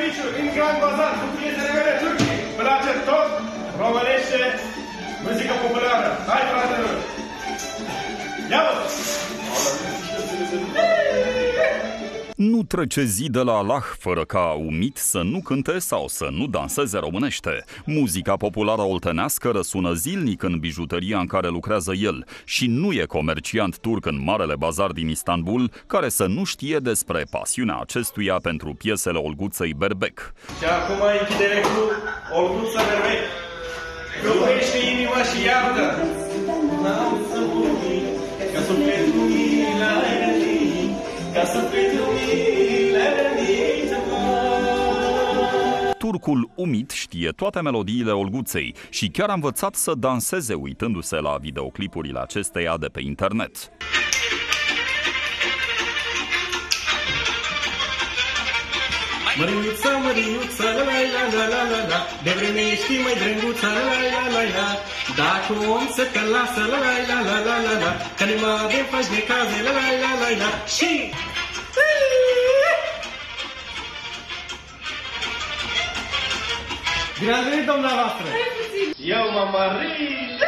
Miciu, din Grand Bazar, cu prietenii mele turcii. Îmi place tot românește, muzică populară. Hai, fratelor! Ia-vă! Nu trece zi de la Allah fără ca Umit să nu cânte sau să nu danseze românește. Muzica populară oltenească răsună zilnic în bijuteria în care lucrează el și nu e comerciant turc în Marele Bazar din Istanbul care să nu știe despre pasiunea acestuia pentru piesele Olguței Berbek. Și acum închidere cu Olguța Berbek. Iubește inima și iartă. N-am să mori, ca sufletul mi l-ai rănit, ca sufletul mi l-ai rănit. Turcul Umit știe toate melodiile Olguței și chiar a învățat să danseze uitându-se la videoclipurile acesteia de pe internet. Măriuța, măriuța, la la la la la la la, de vreme ești mai drăguța, la la la la la, dacă om să te lasă, la la la la la la la, că numai de faci de caze, la la la la la, și... Bine ați venit, dumneavoastră! Eu m-am marit!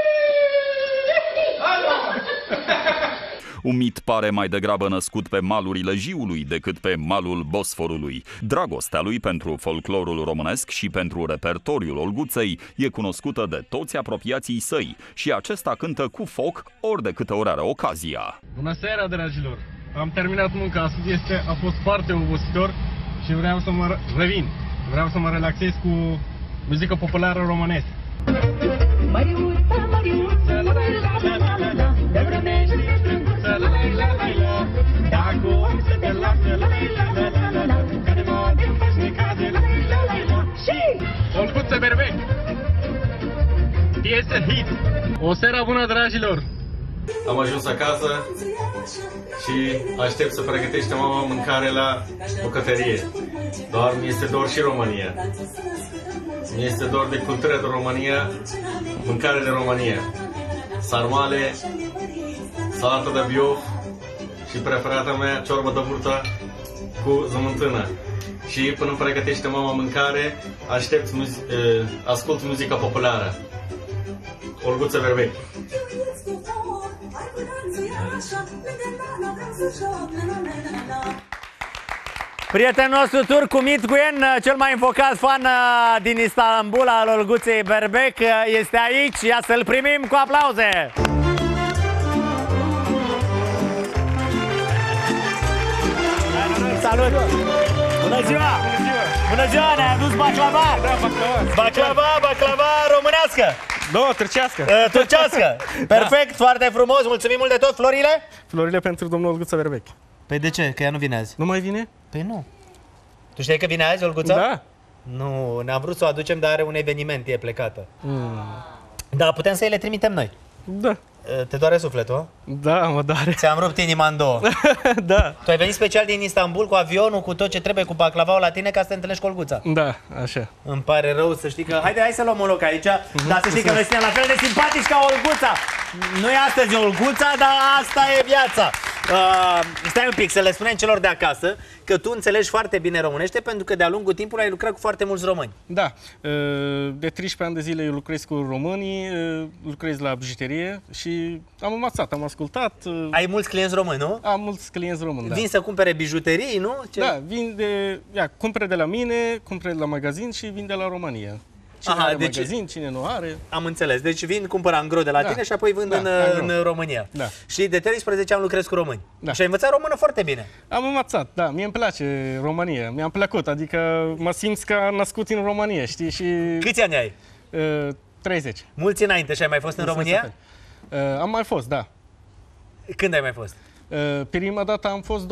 Hai, mama! Umit pare mai degrabă născut pe malurile Jiului decât pe malul Bosforului. Dragostea lui pentru folclorul românesc și pentru repertoriul Olguței e cunoscută de toți apropiații săi și acesta cântă cu foc ori de câte ori are ocazia. Bună seara, dragilor! Am terminat munca, astăzi a fost foarte obositor și vreau să mă revin. Vreau să mă relaxez cu muzică populară românescă. Mariuța, Mariuța, la la la la la la, de vreme ești drăguță, la la la la la, dacă om să te lasă, la la la la la la, că de mă de faci necade, la la la la, și... Olguța Berbek! Piesă hit! O seară bună, dragilor! Am ajuns acasă și aștept să pregătește mama mâncare la bucătărie. Doar mi este dor și România. Mi este dor de cultură de România, mâncare de România. Sarmale, salată de biof și preferata mea, ciorbă de burtă cu zământână. Și până îmi pregătește mama mâncare, ascult muzica populară. Olguța Berbek. Prietenul nostru turc Umit Guyen, cel mai invocat fan din Istanbul al Olguței Berbek, este aici. Ia să-l primim cu aplauze! Salut! Bună ziua! Bună ziua! Ne-ai adus baclava! Baclava românească! Două, turcească! Turcească! Perfect, foarte frumos, mulțumim mult de tot! Florile? Florile pentru domnul Olguța Berbek. Păi de ce? Că ea nu vine azi. Nu mai vine? Păi nu. Tu știi că vine azi, Olguța? Da. Nu, ne-am vrut să o aducem, dar are un eveniment, e plecată. Da, putem să îi le trimitem noi. Da. Te doare sufletul? Da, mă doare. Ți-am rupt inima în două. Da. Tu ai venit special din Istanbul cu avionul, cu tot ce trebuie, cu baclavaul la tine ca să te întâlnești cu Olguța. Da, așa. Îmi pare rău să știi că... Hai să luăm un loc aici, dar să știi că noi suntem la fel de simpatici ca Olguța. Nu e astăzi Olguța, dar asta e viața. Stai un pic să le spunem celor de acasă că tu înțelegi foarte bine românește pentru că de-a lungul timpului ai lucrat cu foarte mulți români. Da, de 13 ani de zile eu lucrez cu românii, lucrez la bijuterie și am învățat, am ascultat. Ai mulți clienți români, nu? Am mulți clienți români, da. Vin să cumpere bijuterii, nu? Da, cumpere de la mine, cumpere de la magazin și vin de la România. Cine are magazin, cine nu are. Am înțeles. Deci vin, cumpără angro de la tine și apoi vând în România. Da. Și de 13 ani lucrezi cu români. Da. Și ai învățat română foarte bine. Am învățat, da. Mie îmi place România. Mi-a plăcut. Adică mă simt ca născut în România, știi? Și... Câți ani ai? 30. Mulți înainte și ai mai fost în România? Am mai fost, da. Când ai mai fost? Prima dată am fost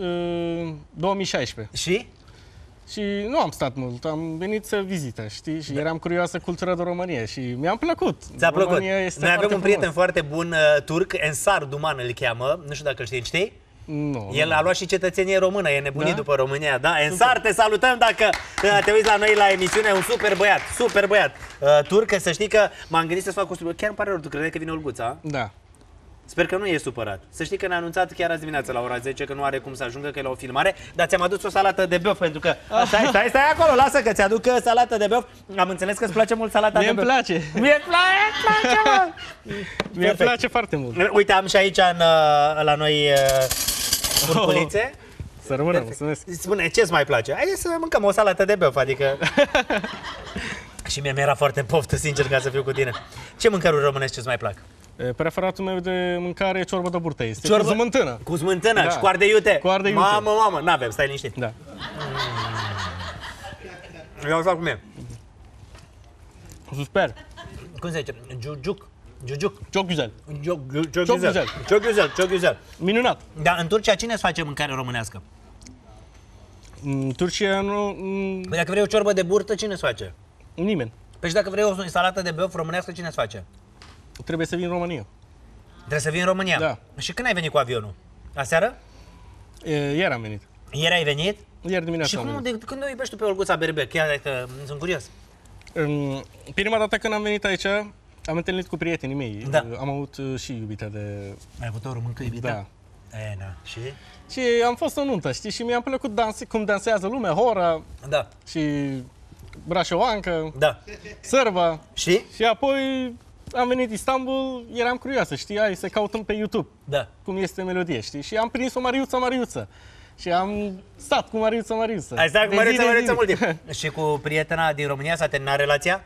2016. Și? Și nu am stat mult, am venit să vizită, știi? Și eram curioasă cultura de România și mi-a plăcut. Ți-a plăcut? Noi avem un prieten foarte bun turc, Ensar Duman îl cheamă, nu știu dacă știi? Nu. El a luat și cetățenie română, e nebunit după România, da? Ensar, te salutăm dacă te uiți la noi la emisiune, un super băiat turc, să știi că m-am gândit să-ți fac costumul. Chiar îmi pare rău, tu credeai că vine Olguța? Da. Sper că nu e supărat. Să știi că ne-a anunțat chiar azi dimineața la ora 10 că nu are cum să ajungă, că e la o filmare, dar ți-am adus o salată de băf pentru că... Stai acolo, lasă că ți-aduc salată de băf. Am înțeles că îți place mult salata de băf. Mie-mi place. Mie-mi place, mă! Mie-mi place foarte mult. Uite, am și aici la noi curculițe. Să rămână, mulțumesc. Spune, ce-ți mai place? Haideți să mâncăm o salată de băf, adică... Și mie mi-era foarte poftă, sincer, ca să fiu cu tine. Ce mâncăruri românești ce-ți mai plac? Preferatul meu de mâncare e ciorbă de burtă. Este cu smântână. Cu smântână Da. și cu ardei iute. Cu ardei iute. Mamă, n-avem, stai liniștit. Da. Eu fac cum e. Super. Cum se zice? Giugiuc. Ciocguzel. Ciocguzel. Minunat. Dar în Turcia cine îți face mâncare românească? În Turcia nu... Păi dacă vrei o ciorbă de burtă, cine îți face? Nimeni. Păi și dacă vrei o salată de băf românească, cine îți face? Trebuie să vin în România. Trebuie să vii în România? Da. Și când ai venit cu avionul? Aseară? Ieri am venit. Ieri ai venit? Ieri dimineața Și am cum, venit. când o iubești tu pe Olguța Berbec? Chiar că sunt curios. Prima dată când am venit aici, am întâlnit cu prietenii mei. Da. Am avut și iubita de... Ai avut o româncă iubită? Da. Na. Și? Și am fost în nuntă, știi? Și mi-a plăcut cum dansează lumea, hora Da. și brașoancă, Da. sârba. Și? Și apoi am venit Istanbul, eram curioasă, știi? Hai să căutăm pe YouTube Da. cum este melodie, știi? Și am prins o Mariuță. Și am stat cu Mariuță. Ai stat cu De zi de Mariuță zi. mult timp. Și cu prietena din România s-a terminat relația?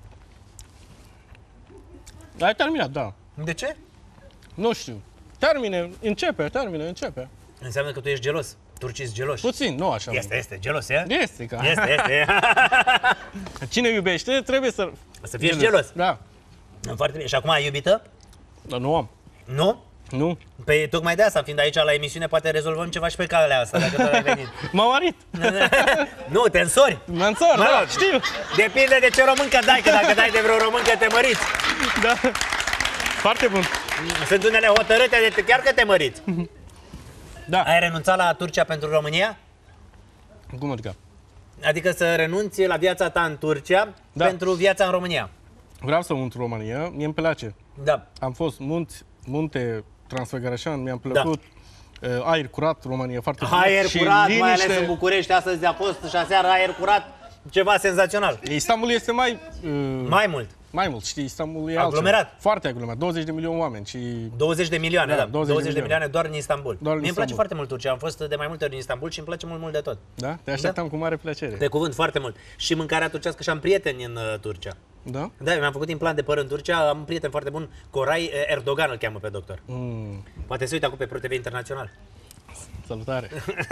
Ai terminat, da. De ce? Nu știu. Începe. Înseamnă că tu ești gelos. Turcii sunt geloși. Puțin, nu așa. Este, gelos, e? Este, ca. Este. Cine iubește trebuie să... Să fii gelos. Da. Foarte bine. Și acum ai iubită? Dar nu am. Nu? Nu. Păi tocmai de asta, fiind aici la emisiune, poate rezolvăm ceva și pe calea asta, dacă tot ai venit. M-am marit. Nu, te însori. Mă însor, Mă da, rog, știu. Depinde de ce româncă dai, că dacă dai de vreo româncă te măriți. Da. Foarte bun. Sunt unele hotărâte de chiar că te măriți. Da. Ai renunțat la Turcia pentru România? Cum adică? Adică să renunți la viața ta în Turcia pentru viața în România. Vreau să mult în România, mie îmi place. Da. Am fost munte, Transfăgărășan, mi-a plăcut. Aer curat, România, foarte frumos. Aer Și curat, mai liniște. ales în București, astăzi a fost și aseară aer curat, ceva senzațional. Istanbul este Mai mult. mai mult, știi, Istanbul e Aglomerat. altceva. Foarte aglomerat, 20 de milioane oameni și... 20 de milioane, Da, da. 20 de 20 de milioane. milioane doar în Istanbul. Doar în Mie îmi place Istanbul. foarte mult Turcia. Am fost de mai multe ori în Istanbul și îmi place mult de tot. Da? Te așteptam cu mare plăcere. Pe cuvânt, foarte mult. Și mâncarea turcească și am prieteni în Turcia. Da? Da, mi-am făcut implant de păr în Turcia, am un prieten foarte bun, Koray Erdogan îl cheamă pe doctor. Poate se uită acum pe ProTV Internațional. Salutare.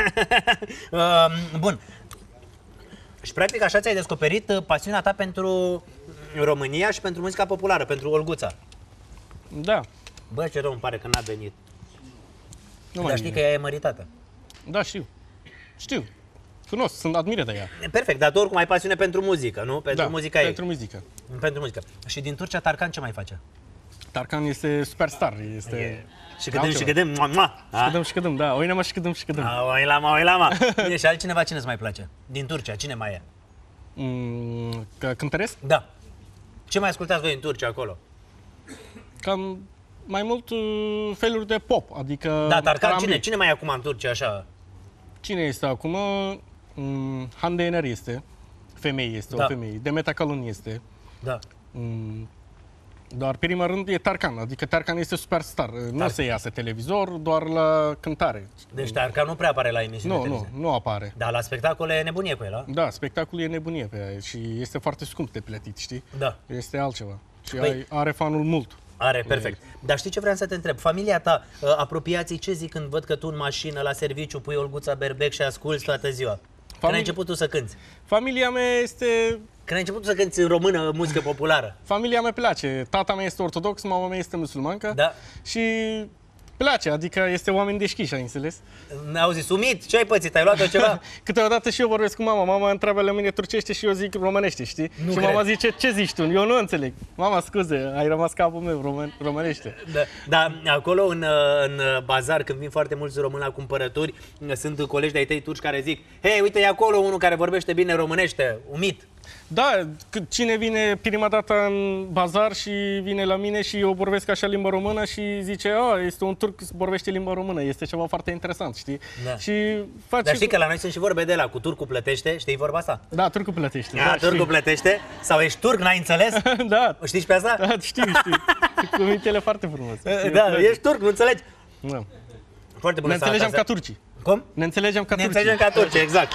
Bun. Și practic așa ți-ai descoperit pasiunea ta pentru România și pentru muzica populară, pentru Olguța. Da. Bă, ce rău îmi pare că n-a venit. Nu Dar mai știi că bine. ea e măritată. Da, știu. Știu. Cunosc, sunt admiră de ea. Perfect, dar tu oricum ai pasiune pentru muzică, nu? Pentru muzica ei. pentru muzică. Pentru muzică. Și din Turcia Tarkan ce mai face? Tarkan este superstar, este... Și cădem, Și cădem, da. Oinama și cădem. Oilama. Bine, și altcineva cine îți mai place? Din Turcia, cine mai e? Că cântăresc? Da. Ce mai ascultați voi în Turcia acolo? Cam mai mult feluri de pop, adică... Da, Tarkan, R&B. cine mai e acum în Turcia așa? Cine este acum? Hande Yener este. Femeie este, Da. o femeie. Demet Akalın este. Da. Dar, pe primul rând, e Tarkan. Adică Tarkan este superstar. Nu se iasă televizor, doar la cântare. Deci Tarkan nu prea apare la emisiune. Nu apare. Dar la spectacole e nebunie cu el, a? Da, spectacolul e nebunie pe aia și este foarte scump de plătit, știi? Da. Este altceva. Și Păi- are fanul mult. Are, perfect. Dar știi ce vreau să te întreb? Familia ta, apropiații, ce zic când văd că tu în mașină, la serviciu, pui Olguța Berbec și asculți toată ziua? Când ai început tu să cânti? Familia mea este... Când ai început tu să cânti în română, muzică populară? Familia mea place. Tata mea este ortodox, mama mea este musulmancă. Da. Și place, adică este oameni deschiși, ai înțeles? Au zis, Umit, ce ai pățit? Ai luat-o ceva? Câteodată și eu vorbesc cu mama. Mama întreabă la mine turcește și eu zic românește, știi? Nu și cred. mama zice, ce zici tu? Eu nu înțeleg. Mama, scuze, ai rămas capul meu, românește. Da, dar acolo în bazar, când vin foarte mulți români la cumpărături, sunt colegi de-ai tăi turci care zic: hei, uite, e acolo unul care vorbește bine românește, Umit. Da, cine vine prima dată în bazar și vine la mine și eu vorbesc așa limba română și zice, este un turc, vorbește limba română, este ceva foarte interesant, știi? Da. Și face... Dar știi că la noi sunt și vorbe de la cu turcul plătește, știi vorba asta? Da, turcul plătește. Da, turcul știu. plătește? Sau ești turc, n-ai înțeles? Da. Știi și pe asta? Da, știu. Cuvintele foarte frumoase. Da, ești turc, nu înțelegi? Da. Foarte bună Ne înțelegem ca turcii. Cum? Ne înțelegem ca Ne turcii. înțelegem ca turci, exact.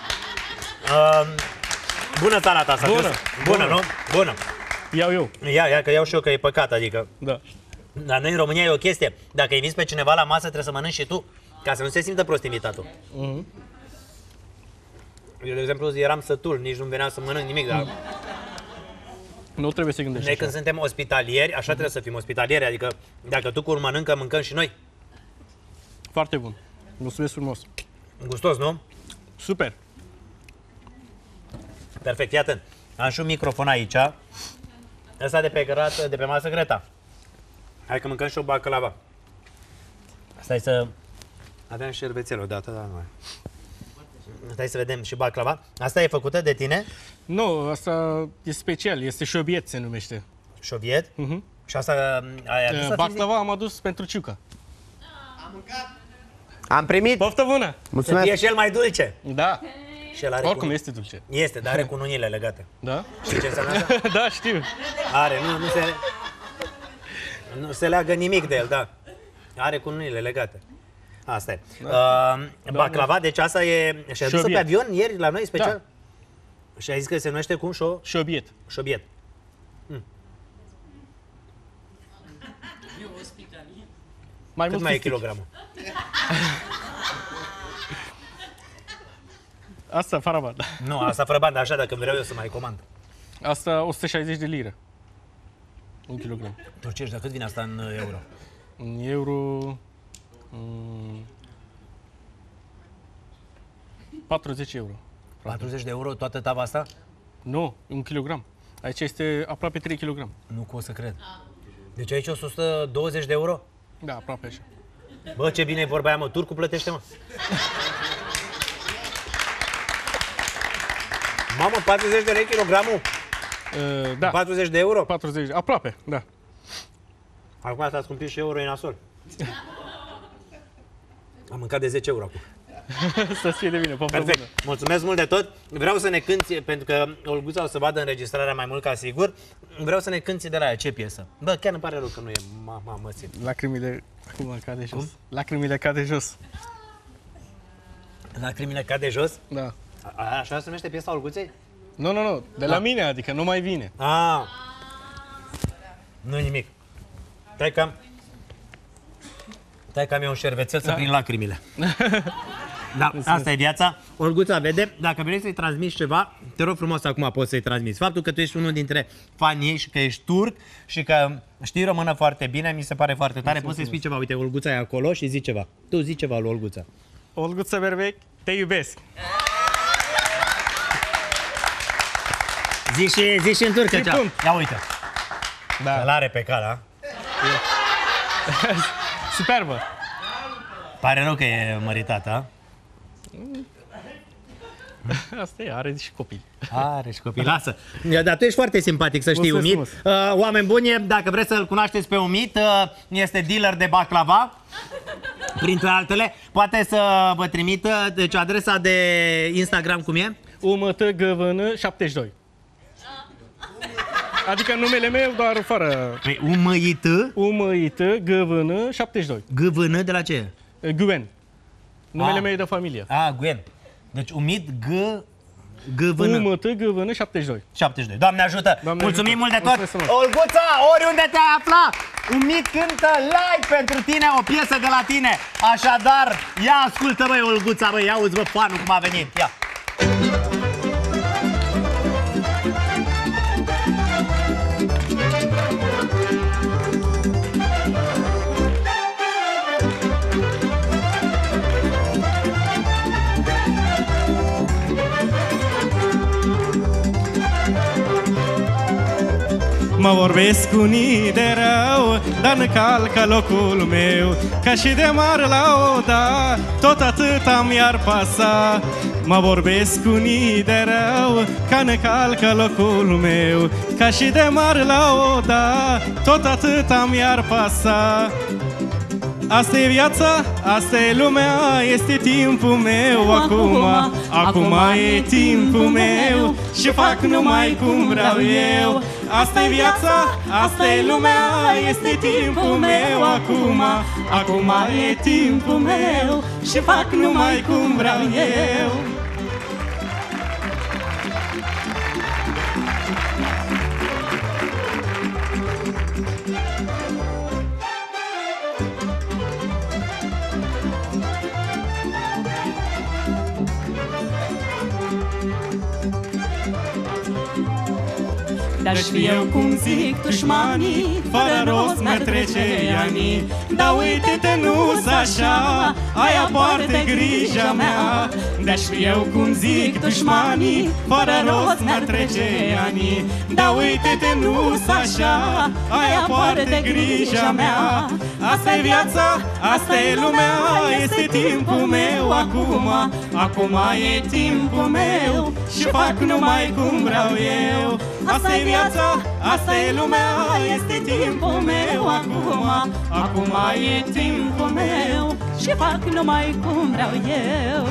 Bună salata asta. Bună. Bună, nu? Bună. Iau eu. Ia, că iau și eu, că e păcat, adică... Da. Dar noi în România e o chestie. Dacă inviți pe cineva la masă, trebuie să mănânci și tu, ca să nu se simtă prost invitatul. Eu, de exemplu, eram sătul, nici nu-mi venea să mănânc nimic, dar... Nu trebuie să gândești Noi așa. când suntem ospitalieri, așa trebuie să fim ospitalieri, adică dacă tu cu un mănâncă, mâncăm și noi. Foarte bun. Mulțumesc frumos. Gustos, nu? Super. Perfect, iată. Am și un microfon aici. Ăsta de pe masă Greta. Hai că mâncăm și o baclava. Stai să... Aveam șervețel odată, dar nu. Stai să vedem și baclava. Asta e făcută de tine? Nu, asta e special, este șobiet se numește. Șoviet? Și asta ai adus? Baclava am adus pentru Ciuca. Am primit. Poftă bună! Să Mulțumesc. fie și el mai dulce. Da, Și el are oricum cu... este dulce. Este, dar are cununile legate. Da? Știi ce înseamnă asta? Da, știu. Are, nu se leagă nimic de el, da. Are cununile legate. Asta e. Baclava, deci asta e... Și-a dus pe Șobiet. avion ieri la noi special? Da. Și ai zis că se numește cum? Șobiet. Șobiet. Mai Cât mult mai e fistic. kilogramul? Asta, fără bani. Nu, asta fără bani, dar așa dacă vreau eu să mai comand. Asta 160 de lire. 1 kilogram. Turcești, dar cât vine asta în euro? În euro... 40 euro. 40 de euro toată tava asta? Nu, 1 kilogram. Aici este aproape 3 kg. Nu pot să cred. Deci aici 120 de euro? Da, aproape așa. Bă, ce bine e vorba aia, mă. Turcul plătește, mă. Mamă, 40 de lei kilogramul? Da, 40 de euro? 40, aproape, da. Acum s-a scumpit și euro, e nasol. Am mâncat de 10 euro acum. Să-ți fie de bine, poftă bună. Perfect. Mulțumesc mult de tot. Vreau să ne cânti, pentru că Olguța o să vadă înregistrarea mai mult ca sigur. Vreau să ne cânti de la ea. Ce piesă? Bă, chiar îmi pare rău că nu e. Mă simt. Lacrimile, acum cade jos. Lacrimile cade jos. Lacrimile cade jos? Da. Așa se numește piesa Olguței? Nu, de la mine, adică nu mai vine. Nu nimic. Stai că am eu un șervețel să prind lacrimile. Da, asta e viața. Olguța vede, dacă vrei să-i transmiți ceva, te rog frumos acum poți să-i transmiți. Faptul că tu ești unul dintre fanii ei și că ești turc și că știi română foarte bine, mi se pare foarte tare. Poți să-i spui ceva, uite, Olguța e acolo și zi ceva. Tu zi ceva lui Olguța. Olguța Berbec, te iubesc. Zi și în turcă. Și punct. Ia uite. Da. Îl are pe cala. Superbă. Pare rău că e măritată. Asta e, are și copii. Are și copii, lasă. Dar tu ești foarte simpatic, să știi, Mulțumesc Umit. Oameni buni, dacă vreți să-l cunoașteți pe Umit, este dealer de baclava, printre altele. Poate să vă trimită, deci adresa de Instagram cum e? UMTGVN72. Adică numele meu, doar fără... Păi UMIT? UMITGVN72. GVN de la ce? Gwen. Numele meu e de familie. Gwen. Deci Umit GVN. UMTGVN72. 72. Doamne ajută! Doamne Mulțumim ajută. mult de tot! Mulțumesc. Olguța, oriunde te-ai afla, Umit cântă live pentru tine o piesă de la tine. Așadar, ia ascultă, băi, Olguța, băi, ia uzi, bă, fanul cum a venit. Ia. Mă vorbesc unii de rău, dar încalcă locul meu. Ca și de mare la oda, tot atâta mi-ar pasa. Mă vorbesc unii de rău, ca ne calcă locul meu. Ca și de mare la oda, tot atâta mi-ar pasa. Asta e viața, asta e lumea, este timpul meu acum e timpul meu și fac numai cum vreau eu. Asta e viața, asta e lumea, este timpul meu acum e timpul meu și fac numai cum vreau eu. Dar știu eu cum zic dușmanii, fără rost mi-ar trece ani. Dar uite-te, nu-s așa, aia poartă grija mea. Dar știu eu cum zic dușmanii, fără rost mi-ar trece ani. Dar uite-te, nu-s așa, aia poartă grija mea. Asta e viața, asta e lumea, este timpul meu acum e timpul meu și fac numai cum vreau eu. Asta e viața, asta e lumea, este timpul meu acum e timpul meu și fac numai cum vreau eu.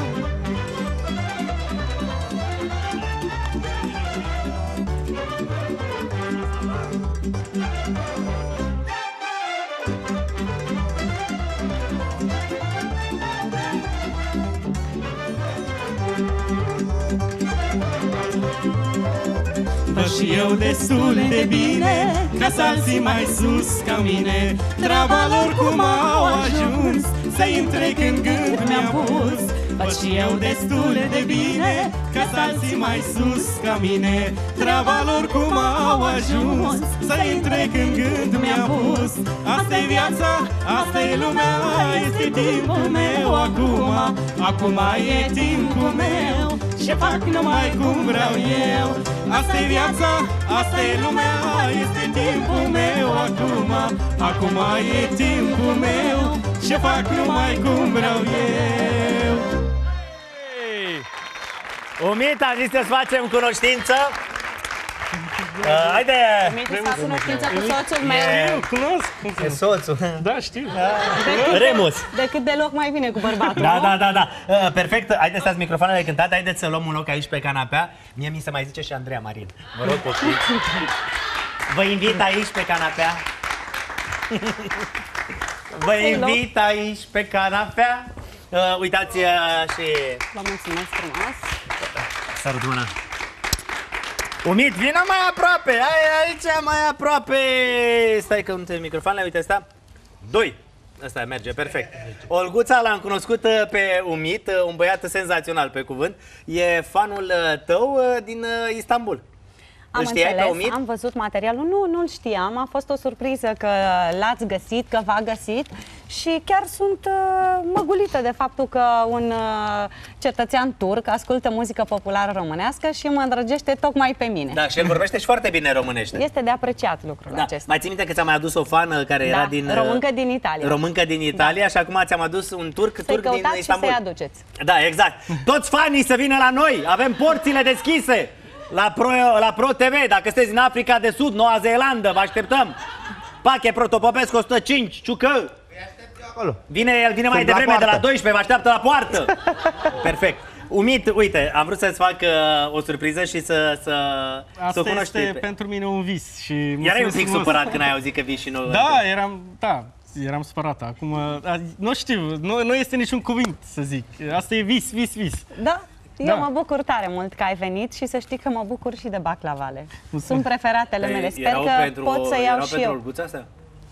Văd și eu destul de bine ca să alții mai sus ca mine. Treaba lor cum au ajuns să intre când gând mi-am pus. Văd și eu destul de bine ca să alții mai sus ca mine. Treaba lor cum au ajuns să intre când gând mi-am pus. Asta e viața, asta e lumea, este timpul meu acum e timpul meu și fac numai cum vreau eu. Asta e viața, asta e lumea, este timpul meu acum e timpul meu și fac numai cum vreau eu. Umit, a zis să facem cunoștință. Haide! Umit, să fac cunoștință cu soțul meu. Cunosc. E soțul. Da, știu. Remus. Decât deloc mai bine cu bărbatul, Da. Perfect. Haideți să stați microfoanele cântate. Haideți să luăm un loc aici pe canapea. Mie mi se mai zice și Andreea Marin. Vă rog, copii. Vă invit aici pe canapea. Vă invit aici pe canapea. Uitați și... Vă mulțumesc frumos. Sărut mâna. Umit, vină mai aproape. Aici mai aproape. Stai că nu te microfoanele, uite asta. 2. Asta merge, perfect. Olguța l-am cunoscut pe Umit, un băiat senzațional pe cuvânt. E fanul tău din Istanbul. Am înțeles, am văzut materialul, nu-l știam, a fost o surpriză că l-ați găsit, că v-a găsit și chiar sunt măgulită de faptul că un cetățean turc ascultă muzică populară românească și mă îndrăgește tocmai pe mine. Da, și el vorbește și foarte bine românește. Este de apreciat lucrul acesta. Mai ții minte că ți-am mai adus o fană care era din... româncă din Italia. Româncă din Italia și acum ți-am adus un turc din Istanbul. Să-i aduceți. Da, exact. Toți fanii să vină la noi, avem porțile deschise. La Pro TV, dacă sunteți din Africa de Sud, Noua Zeelandă, vă așteptăm. Pache Protopopescu 105, Ciucă. Vine mai devreme, de la 12, vă așteaptă la poartă. Perfect. Umit, uite, am vrut să-ți fac o surpriză și să cunoști. Asta este pentru mine un vis. Și erai un pic supărat când ai auzit că vii și nu... Eram supărat. Acum, nu știu, nu este niciun cuvânt să zic. Asta e vis. Da. Eu mă bucur tare mult că ai venit și să știi că mă bucur și de baclavale. Sunt preferatele mele. Sper că pot să iau și eu. Olguța asta?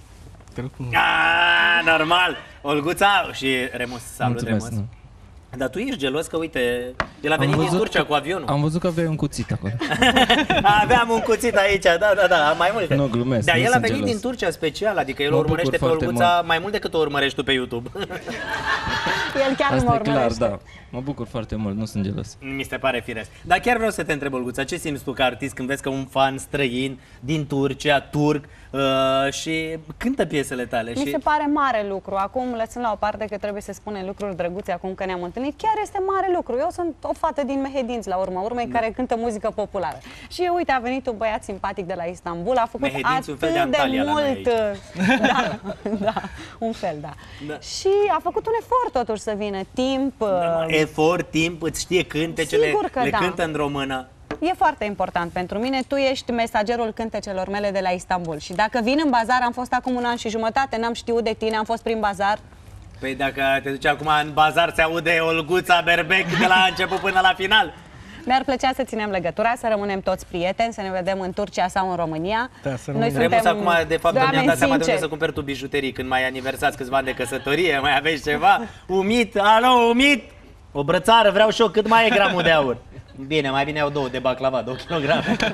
Normal. Olguța și Remus, salut. Remus. Dar tu ești gelos că, uite, el a venit din Turcia cu avionul. Am văzut că aveai un cuțit acolo. Aveam un cuțit aici, da, mai multe. Nu, glumesc. Dar el a venit din Turcia special, adică el o urmărește pe Olguța mai mult decât o urmărești tu pe YouTube. El chiar nu Asta mă e clar, urmărește. da. Mă bucur foarte mult, nu sunt gelos. Mi se pare firesc. Dar chiar vreau să te întreb, Olguța, ce simți tu ca artist când vezi că un fan străin din Turcia, turc, și cântă piesele tale? Mi se pare mare lucru. Acum, lăsând la o parte că trebuie să spunem lucruri drăguțe acum că ne-am întâlnit, chiar este mare lucru. Eu sunt o fată din Mehedinți, la urma urmei, care cântă muzică populară. Și uite, a venit un băiat simpatic de la Istanbul, a făcut Mehedinți, atât un fel de Antalya la noi mult... Da, da, un fel, da. Și a făcut un efort totuși să vină, timp... Efort, timp, îți știe cântecele, Sigur că le da. cântă în română. E foarte important pentru mine. Tu ești mesagerul cântecelor mele de la Istanbul. Și dacă vin în bazar, am fost acum 1 an și jumătate, n-am știut de tine, am fost prin bazar. Păi dacă te duci acum în bazar, se aude Olguța Berbec de la început până la final. Mi-ar plăcea să ținem legătura, să rămânem toți prieteni, să ne vedem în Turcia sau în România. Da, să Noi rămânem. Remus, acum, de fapt, mi-am oameni dat seama de unde sinceri. să cumperi tu bijuterii când mai aniversați câțiva ani de căsătorie, mai aveți ceva? Umit, alo, umit! O brățară, vreau și eu, cât mai e gramul de aur? Bine, mai bine au 2 de baclava, 2 kg.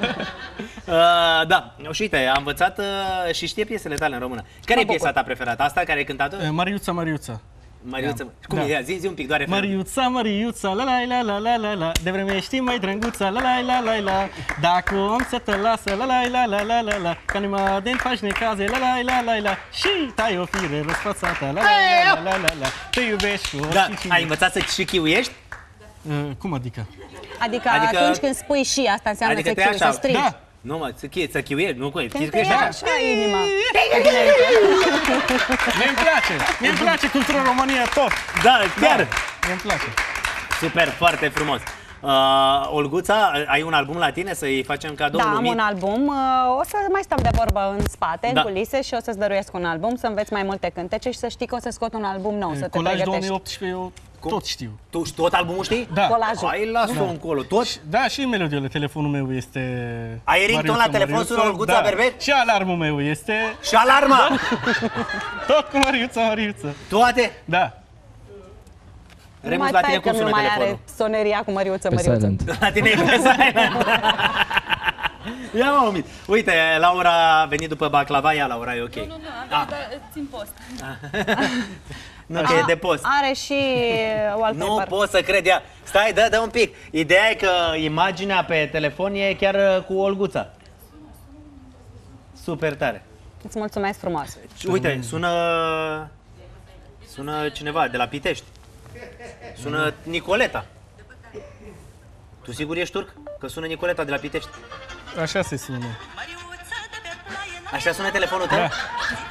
Da, și uite, am învățat și știe piesele tale în română. Care e piesa ta preferată? Asta care ai cântat-o? Mariuța, Mariuța. Mariuță. Cum Da. e? Zi un pic, doar refrenul. Mariuța, Mariuța, la la la la la la la. De vreme știi mai drăguța, la la la la la. Dacă om să te lasă, la la la la la la la. Ca anima din faci necaze, la la la la la. Și tai o fire răsfățată, la la la la la la. Te iubești cu Da, orice cine. ai învățat să și chiuiești? Cum adică? Adică Adică- atunci când spui și, asta înseamnă Adică să te chiui, așa. să strigi. Da. Nu, mă, să chiuiești, nu, Când te chiuiești ia așa. așa inima. Mie-mi place, mie-mi place cultura România tot. Da, chiar. Mie-mi place. Super, foarte frumos. Olguța, ai un album la tine să-i facem cadou Da, am lumii? un album. O să mai stăm de vorbă în spate, Da. în culise, și o să-ți dăruiesc un album, să înveți mai multe cântece și să știi că o să scot un album nou, să te Colaj pregătești. 2018 eu tot știu. Tu tot albumul știi? Da. Colajul. Hai, lasă-o încolo. Tot? Da, și melodiile. Telefonul meu este... Ai ringtone la Mariuța, telefon, Mariuța, sună Olguța da. Berbec? Și alarmul meu este Și alarma! tot cu Mariuța, Mariuța. Toate? Da. Remus, la tine cum sună nu mai telefonul? are soneria cu Măriuță, Pe Măriuță. silent. La tine e pe silent. Ia mă, umit. Uite, Laura a venit după baclava, ia Laura, e ok. Nu, țin post. Nu, că e de post. Are și wallpaper. Nu pot să cred, ia. Stai, dă un pic. Ideea e că imaginea pe telefon e chiar cu Olguța. Super tare. Îți mulțumesc frumos. Și uite, sună cineva de la Pitești. Sună Nicoleta. Tu sigur ești turc? Că sună Nicoleta de la Pitești. Așa se sună. Așa sună telefonul tău? Da.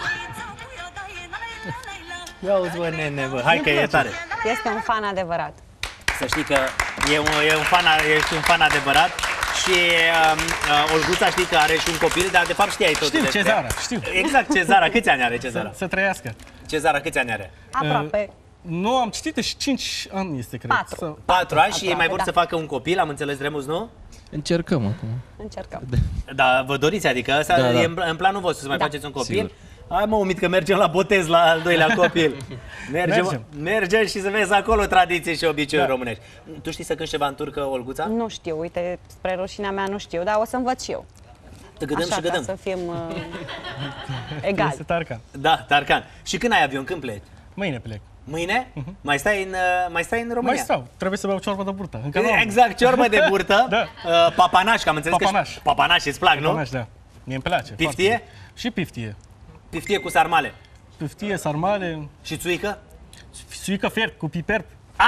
Ia uzi, bă, nene, bă. Hai că e tare. Este un fan adevărat. Să știi că ești un fan adevărat. Și Olguța știi că are și un copil, dar de fapt știai tot. Știu, Cezara, știu. Exact, Cezara. Câți ani are Cezara? Să trăiască. Cezara, câți ani are? Aproape. Nu, am citit și 5 ani este, cred. 4. Sau- 4 ani și ei mai vor da. să facă un copil, am înțeles, Remus, nu? Încercăm acum. Încercăm. Da, vă doriți, adică asta Da, da. e în planul vostru să mai Da. faceți un copil? Sigur. Hai mă, umit că mergem la botez la al doilea copil. Mergem. Mergem și să vezi acolo tradiții și obiceiuri românești. Tu știi să cânti ceva în turcă, Olguța? Nu știu, uite, spre rușinea mea nu știu, dar o să învăț și eu. Tăgădăm Așa, și ca gădăm. să fim egali. Este Tarcan. Da, Tarcan. Și când ai avion, când pleci? Mâine plec. Mâine? Mai stai în România? Mai stau. Trebuie să beau ciorbă de burtă. Încă nu am. Exact, ciorbă de burtă. Da. Papanaș, că am înțeles Papanaș. că papanaș îți plac, nu? Panaș, da. Mie îmi place. Piftie? foarte. Și piftie. Piftie cu sarmale. Piftie, sarmale, Și țuică? suică fiert cu piper.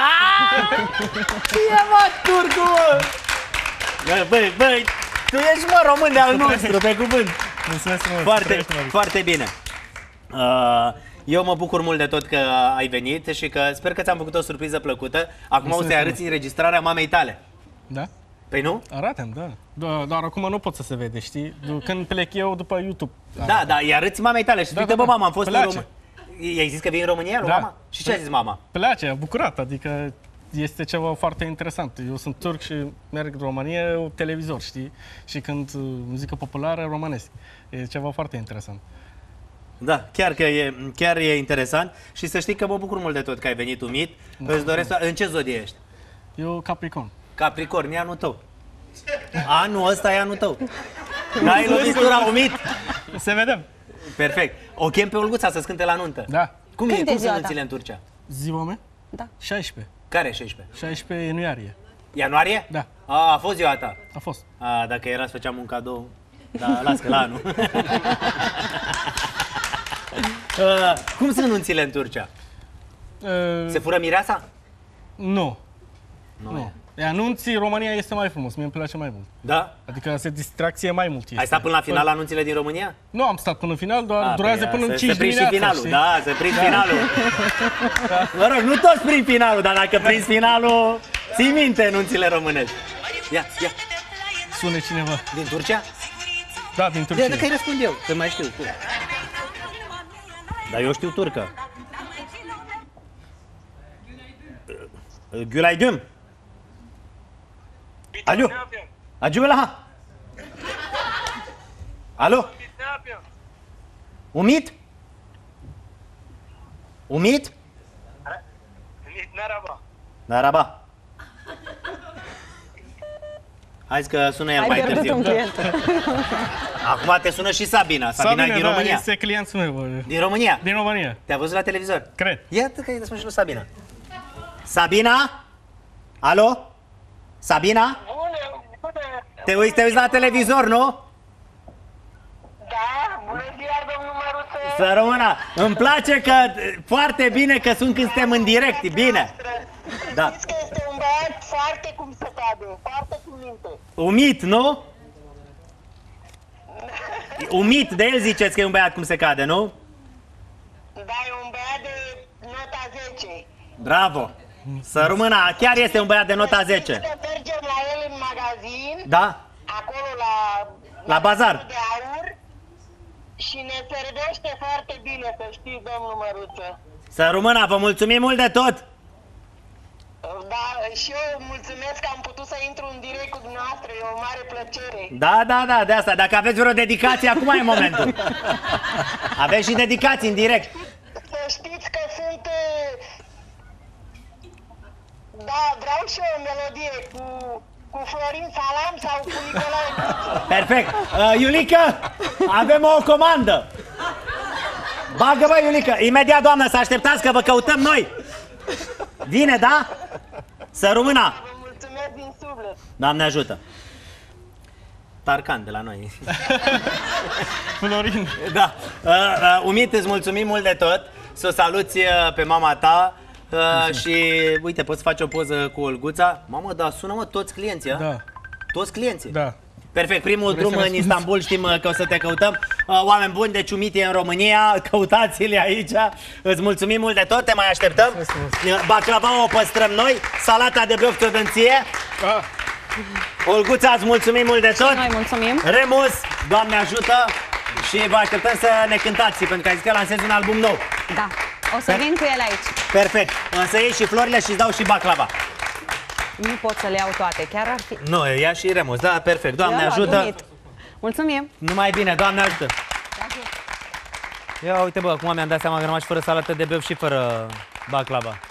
E mă, turcu, mă! Băi, tu ești, mă, român de al nostru, pe cuvânt. Mulțumesc frumos. Foarte, Trăiește, Marius. foarte bine. Eu mă bucur mult de tot că ai venit și că sper că ți-am făcut o surpriză plăcută. Acum o Mulțumesc să-i arăți înregistrarea mamei tale. Da? Păi nu? Arată-mi, da. Doar acum nu pot să se vede, știi? Când plec eu după YouTube. Da, da, îi arăți mamei tale și Da, uite, da, bă, da. mama, am fost în Place. România. I-ai zis că vii în România, lui Da. mama? Și ce a zis mama? Place, a bucurat, adică este ceva foarte interesant. Eu sunt turc și merg în România, televizor, știi? Și când muzică populară, românesc. E ceva foarte interesant. Da, chiar e interesant și să știi că mă bucur mult de tot că ai venit umit. Îți doresc, în ce zodie ești? Eu Capricorn. Capricorn, e anul tău. Anul ăsta e anul tău. N-ai lovitura umit? Să vedem. Perfect. O chem pe Olguța să-ți cânte la nuntă. Da. Cum Când e sunt ziua ta? nunțile în Turcia? Ziua mea? Da. 16. Care 16? 16 ianuarie. Ianuarie? Da. A fost ziua ta. A fost. Dacă era să făceam un cadou. Da, las că la anul. Cum sunt nunțile în Turcia? Se fură mireasa? Nu. Nu. Anunții, România este mai frumos, mie îmi place mai mult. Da? Adică se distracție mai mult. Ai stat până la final la anunțile din România? Nu am stat până în final, doar durează până în 5 dimineața. Se prind și finalul, da, se prind finalul. Mă rog, nu toți prind finalul, dar dacă prinzi finalul, ții minte nunțile românești. Ia. Sune cineva. Din Turcia? Da, din Turcia. Dacă îi răspund eu, că mai știu. Dar eu știu turcă. Günaydın. Alo. Acıvela. Alo. Umit? Umit? Merhaba. Hai că sună el mai târziu. Acum te sună și Sabina. Sabina e din România. Este clientul meu. Din România? Din România. Te-a văzut la televizor? Cred. Iată că îi spun și lui Sabina. Sabina? Alo? Sabina? Te uiți la televizor, nu? Da, bună ziua, domnul Măruță. Să rămână. Îmi place că foarte bine că sunt când suntem în direct, bine. Da. Știți că este un băiat foarte cum se cade, foarte cu minte. Umit, nu? Umit, de el ziceți că e un băiat cum se cade, nu? Da, e un băiat de nota 10. Bravo. Să rămână, chiar este un băiat de nota 10. Știți că mergem la el în magazin, Da? acolo La bazar. de aur, și ne servește foarte bine, să știți, domnul Măruță. Să rămână, vă mulțumim mult de tot. Da, și eu mulțumesc că am putut să intru în direct cu dumneavoastră, e o mare plăcere. Da, de asta. Dacă aveți vreo dedicație, acum e momentul. Aveți și dedicații în direct. Să știți că sunt... Da, vreau și o melodie cu Florin Salam sau cu Nicolae Cuțu. Perfect. Iulica, avem o comandă. Bagă, bă, Iulica. Imediat, doamnă, să așteptați că vă căutăm noi. Vine, da? Să rămână. Vă mulțumesc din suflet. Doamne ajută. Tarcan de la noi. Florin. Da. Umit, îți mulțumim mult de tot. Să o saluți pe mama ta. Și uite, poți face o poză cu Olguța. Mamă, da, sună-mă toți clienții, Da. Toți clienții? Da. Perfect, primul drum în Istanbul, știm că o să te căutăm. Oameni buni, deci Umit e în România, căutați-le aici. Îți mulțumim mult de tot, te mai așteptăm. Baclava o păstrăm noi, salata de băuf ți-o dăm ție. Olguța, îți mulțumim mult de tot. Noi mulțumim. Remus, Doamne ajută. Și vă așteptăm să ne cântați, pentru că ai zis că lansezi un album nou. Da, o să vin cu el aici. Perfect, să iei și florile și îți dau și baclava. Nu pot să le iau toate, chiar ar fi... Nu, ia și Remus, da, perfect, Doamne ajută. Mulțumim. Numai bine, Doamne ajută. Ia uite, bă, acum mi-am dat seama că am rămas fără salată de băuf și fără baclava.